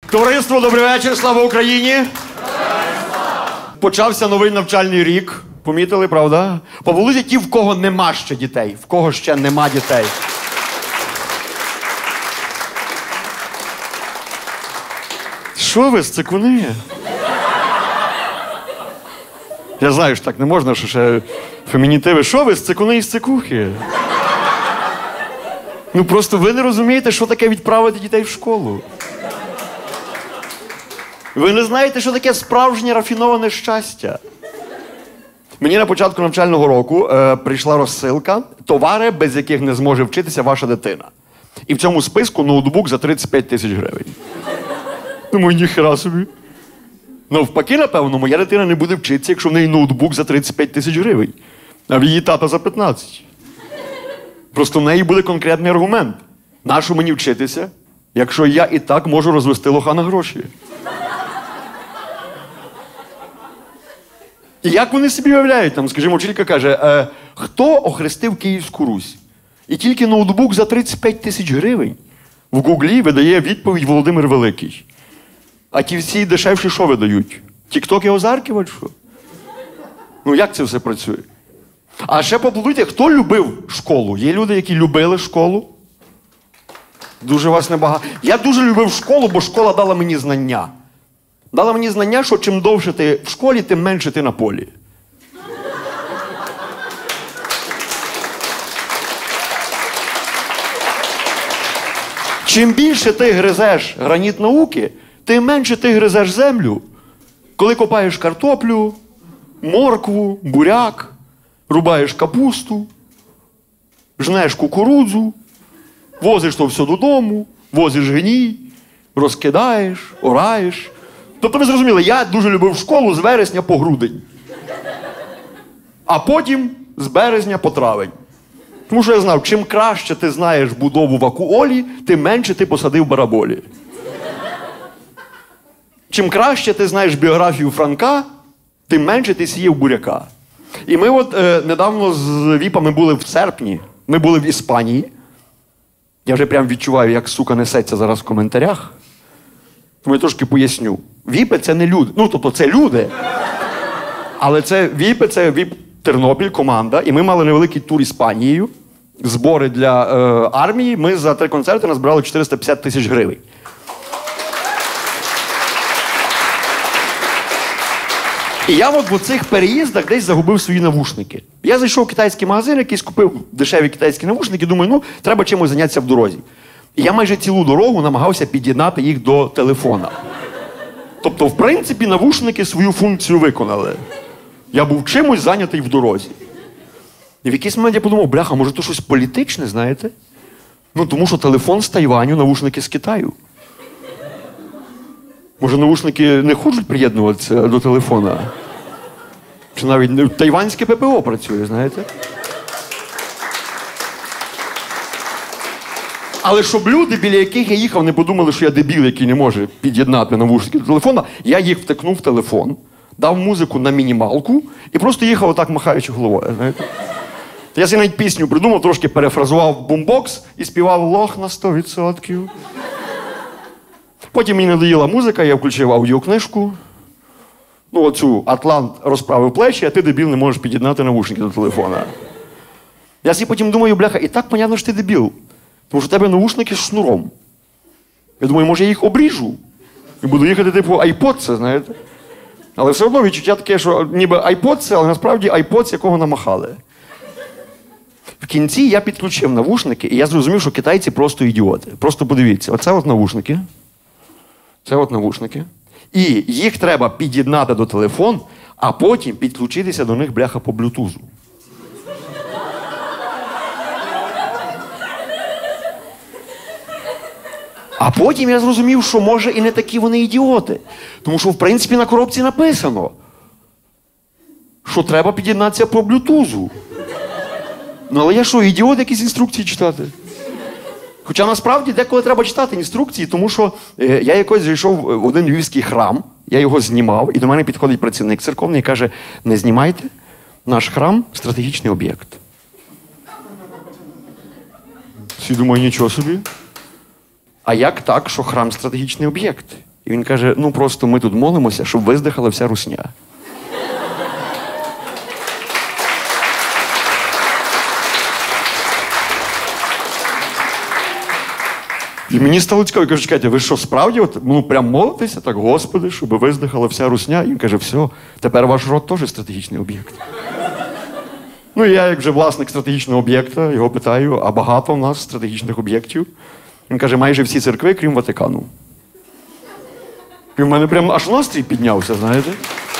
Товариство, добрий вечір, слава Україні! Почався новий навчальний рік. Помітили, правда? Поголосіть ті, в кого нема ще дітей, в кого ще нема дітей. Що ви, сцикуни? Я знаю, що так не можна, що ще фемінітиви. Що ви, сцикуни і сцикухи? Ну просто ви не розумієте, що таке відправити дітей в школу. Ви не знаєте, що таке справжнє рафіноване щастя. Мені на початку навчального року прийшла розсилка «Товари, без яких не зможе вчитися ваша дитина». І в цьому списку ноутбук за 35 тисяч гривень. Думаю, ніхера собі. Навпаки, напевно, моя дитина не буде вчитися, якщо в неї ноутбук за 35 тисяч гривень. А в її тата за 15. Просто в неї буде конкретний аргумент. Нащо мені вчитися, якщо я і так можу розвести лоха на гроші? І як вони собі уявляють? Там, скажімо, вчителька каже, хто охрестив Київську Русь? І тільки ноутбук за 35 тисяч гривень в Гуглі видає відповідь Володимир Великий. А ті всі дешевші що видають? Тік-ток і озарківач, що? Ну як це все працює? А ще поаплодуйте, хто любив школу? Є люди, які любили школу? Дуже вас небагато. Я дуже любив школу, бо школа дала мені знання. Дала мені знання, що чим довше ти в школі, тим менше ти на полі. Чим більше ти гризеш граніт науки, тим менше ти гризеш землю. Коли копаєш картоплю, моркву, буряк, рубаєш капусту, жнеш кукурудзу, возиш то все додому, возиш гній, розкидаєш, ораєш. Тобто ви зрозуміли, я дуже любив школу з вересня по грудень. А потім з березня по травень. Тому що я знав, чим краще ти знаєш будову вакуолі, тим менше ти посадив бараболі. Чим краще ти знаєш біографію Франка, тим менше ти сіяв буряка. І ми от недавно з віпами були в серпні, ми були в Іспанії. Я вже прям відчуваю, як сука несеться зараз в коментарях. Тому я трошки поясню. Віпи – це не люди. Ну, тобто це люди. Але це віпи, це віп Тернопіль, команда. І ми мали невеликий тур Іспанією. Збори для армії. Ми за 3 концерти назбирали 450 тисяч гривень. І я от в цих переїздах десь загубив свої навушники. Я зайшов в китайський магазин, якийсь купив дешеві китайські навушники, думаю, ну, треба чимось зайнятися в дорозі. І я майже цілу дорогу намагався під'єднати їх до телефона. Тобто, в принципі, навушники свою функцію виконали. Я був чимось зайнятий в дорозі. І в якийсь момент я подумав, бляха, може то щось політичне, знаєте? Ну, тому що телефон з Тайваню, навушники з Китаю. Може, навушники не хочуть приєднуватися до телефона? Чи навіть тайванське ППО працює, знаєте? Але щоб люди, біля яких я їхав, не подумали, що я дебіл, який не може під'єднати навушники до телефона, я їх втикнув в телефон, дав музику на мінімалку і просто їхав отак, махаючи головою, знаєте? Я собі навіть пісню придумав, трошки перефразував бумбокс і співав «Лох на 100%». Потім мені надоїла музика, я включив аудіокнижку. Ну, оцю «Атлант розправив плечі, а ти, дебіл, не можеш під'єднати навушники до телефона». Я собі потім думаю, бляха, і так, понятно, що ти дебіл. Тому що в тебе навушники з шнуром. Я думаю, може я їх обріжу і буду їхати типу айпод, знаєте. Але все одно відчуття таке, що ніби айпод це, але насправді айпод, з якого намахали. В кінці я підключив навушники, і я зрозумів, що китайці просто ідіоти. Просто подивіться, оце от навушники. Це от навушники. І їх треба під'єднати до телефону, а потім підключитися до них, бляха, по блютузу. А потім я зрозумів, що, може, і не такі вони ідіоти. Тому що, в принципі, на коробці написано, що треба під'єднатися по блютузу. Ну, але я що, ідіот якісь інструкції читати? Хоча, насправді, деколи треба читати інструкції, тому що я якось зайшов в один львівський храм, я його знімав, і до мене підходить працівник церковний і каже, не знімайте, наш храм – стратегічний об'єкт. Всі думають, нічого собі. А як так, що храм – стратегічний об'єкт? І він каже, ну просто ми тут молимося, щоб виздихала вся русня. І мені стало цікаво, я кажу, чекайте, ви що, справді, прям молитеся так, Господи, щоб виздихала вся русня? І він каже, все, тепер ваш род теж стратегічний об'єкт. Ну, і я, як вже власник стратегічного об'єкта, його питаю, а багато в нас стратегічних об'єктів? Він каже, майже всі церкви, крім Ватикану. І в мене прям аж настрій піднявся, знаєте?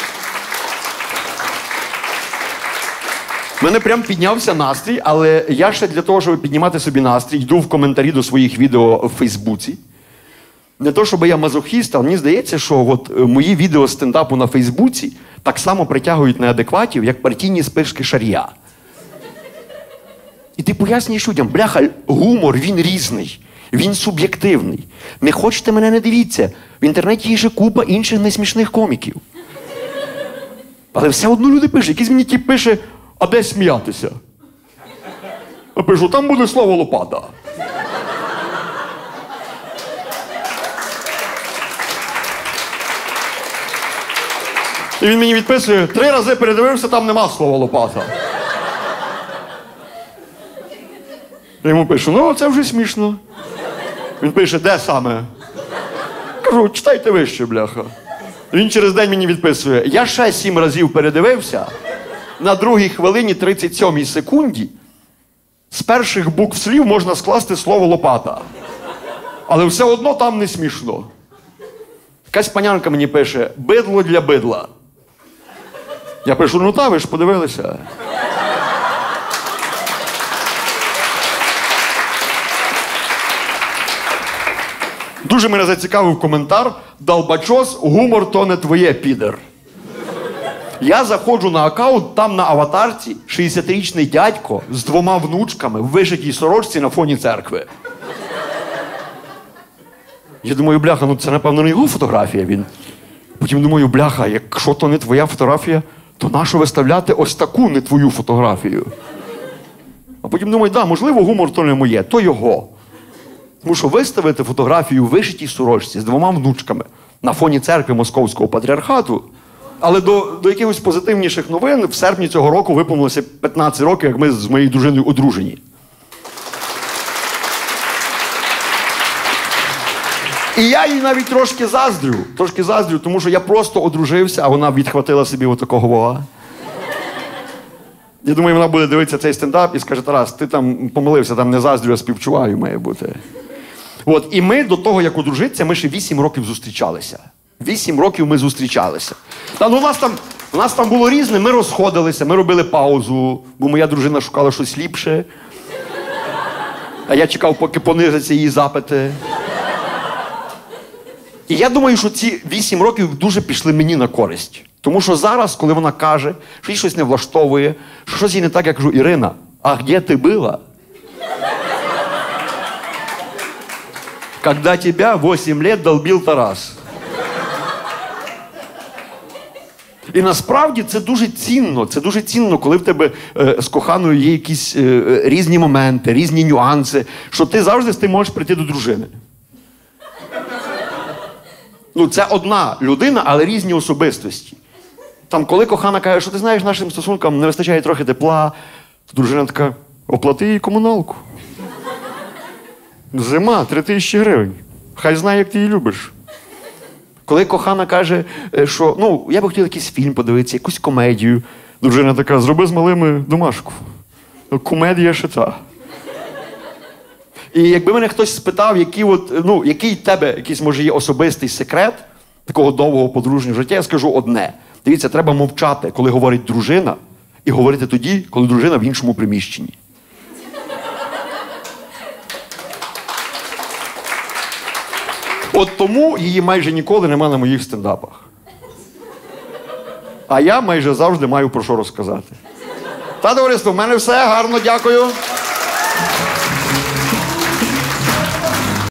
В мене прям піднявся настрій, але я ще для того, щоб піднімати собі настрій, йду в коментарі до своїх відео в Фейсбуці. Не то, щоб я мазохіст, але мені здається, що от мої відео стендапу на Фейсбуці так само притягують неадекватів, як партійні спишки Шарія. І ти пояснюєш людям, бляха, гумор, він різний, він суб'єктивний. Не хочете мене, не дивіться. В інтернеті є ще купа інших несмішних коміків. Але все одно люди пишуть. Якийсь мені тип пише, а де сміятися? Я пишу, там буде слово лопата. І він мені відписує, 3 рази передивився, там нема слова лопата. Я йому пишу, ну це вже смішно. Він пише, де саме? Кажу, читайте вище, бляха. Він через день мені відписує, я ще 7 разів передивився, на 2-й хвилині 37-й секунді з перших букв слів можна скласти слово лопата. Але все одно там не смішно. Якась панянка мені пише, бидло для бидла. Я пишу, ну та, ви ж подивилися. Дуже мене зацікавив коментар, долбачос, гумор то не твоє, підер. Я заходжу на аккаунт, там на аватарці 60-річний дядько з 2 внучками в вишитій сорочці на фоні церкви. Я думаю, бляха, ну це, напевно, не його фотографія. Він. Потім думаю, бляха, якщо то не твоя фотографія, то нащо виставляти ось таку не твою фотографію? А потім думаю, да, можливо, гумор то не моє, то його. Тому що виставити фотографію в вишитій сорочці з 2 внучками на фоні церкви Московського патріархату. Але до якихось позитивніших новин в серпні цього року виповнилося 15 років, як ми з моєю дружиною одружені. І я їй навіть трошки заздрю, тому що я просто одружився, а вона відхватила собі отакого вога. Я думаю, вона буде дивитися цей стендап і скаже, Тарас, ти там помилився, там не заздрю, а співчуваю має бути. От, і ми до того, як одружитися, ми ще 8 років зустрічалися. 8 років ми зустрічалися. Та, ну, у нас там було різне, ми розходилися, ми робили паузу, бо моя дружина шукала щось ліпше. А я чекав, поки понизяться її запити. І я думаю, що ці 8 років дуже пішли мені на користь. Тому що зараз, коли вона каже, що їй щось не влаштовує, що щось їй не так, я кажу, Ірина, а де ти була? Когда тебя 8 лет долбил Тарас. І насправді це дуже цінно, коли в тебе з коханою є якісь різні моменти, різні нюанси, що ти завжди з тим можеш прийти до дружини. Ну, це одна людина, але різні особистості. Там, коли кохана каже, що ти знаєш, нашим стосункам не вистачає трохи тепла, то дружина така, оплати їй комуналку. Зима, 3000 гривень. Хай знає, як ти її любиш. Коли кохана каже, що, ну, я би хотів якийсь фільм подивитися, якусь комедію, дружина така, зроби з малими домашку. Комедія ще та. І якби мене хтось спитав, який в тебе якийсь, може, є особистий секрет такого довгого подружнього життя, я скажу одне. Дивіться, треба мовчати, коли говорить дружина, і говорити тоді, коли дружина в іншому приміщенні. От тому її майже ніколи нема на моїх стендапах. А я майже завжди маю про що розказати. Та, товариство, в мене все. Гарно, дякую.